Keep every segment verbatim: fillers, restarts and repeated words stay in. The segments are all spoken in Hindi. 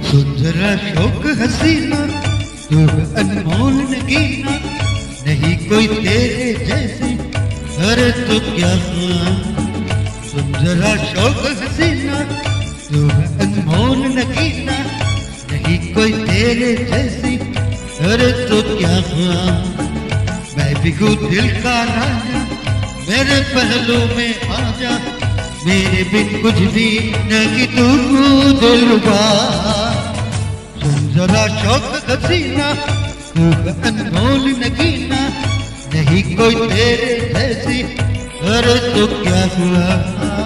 सुन जरा शौक हसीना, तू अनमोल नगीना, नहीं कोई तेरे जैसी, अरे तू क्या हुआ। सुन जरा शौक हसीना, तू अनमोल नगीना, नहीं कोई तेरे जैसी, अरे तू क्या हुआ। मैं बिगू दिल का राजा, मेरे पहलू में आजा, मेरे बिन कुछ भी नहीं तू दिलरुबा। सुन जरा शौक हसीना, तू अनमोल नगीना, नहीं कोई तेरे जैसी, अरे तू क्या हुआ।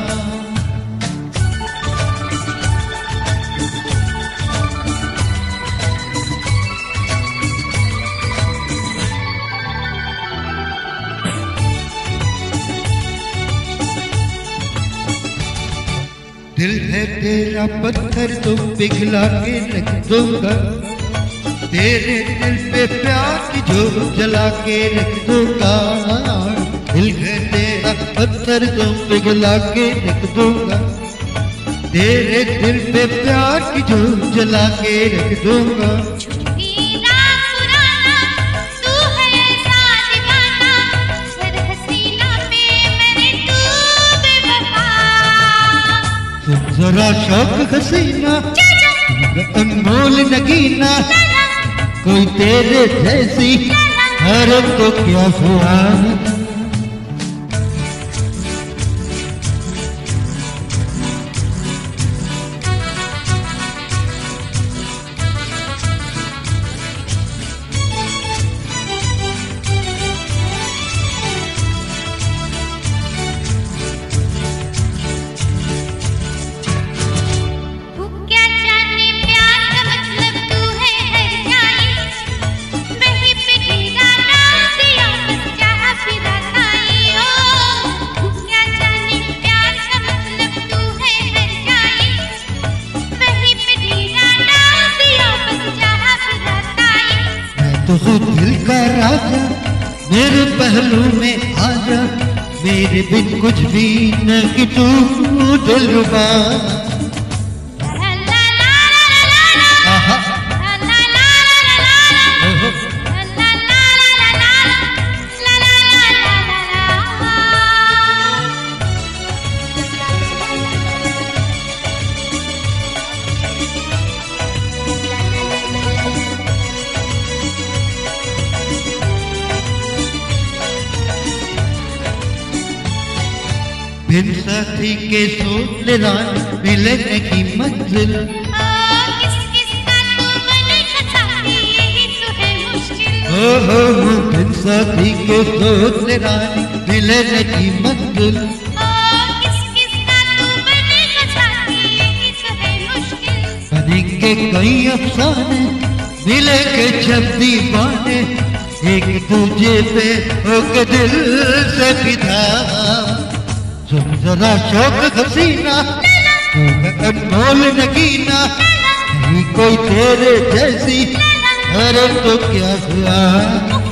दिल है तेरा पत्थर तो पिघला के रख दूंगा, तेरे दिल पे प्यार की जोत जला के रख दूंगा। दिल है तेरा पत्थर तो पिघला के रख दूंगा, तेरे दिल पे प्यार की जोत जला के रख दूंगा। जरा शौक हसीना, अनमोल नगीना, कोई तेरे जैसी, अरे तो क्या हुआ। तो दिल का राजा, मेरे पहलू में आजा, मेरे बिन कुछ भी न कि तू दिलरुबा। बिन साथी के सोच रानी मिलने की मंजिल, किस किस का तू बनेगा साथी, यही तो है मुश्किल। हो हो हो बिन साथी के सोच रानी मिलने की मंजिल, किस किस का तू बनेगा साथी, यही तो है मुश्किल। बनेंगे कई अफसाने, मिलेंगे जब दीवाने, एक दूजे पे होके दिल से फिदा। सुन जरा शौक हसीना, तू अनमोल नगीना, नहीं कोई तेरे जैसी, अरे तो क्या हुआ।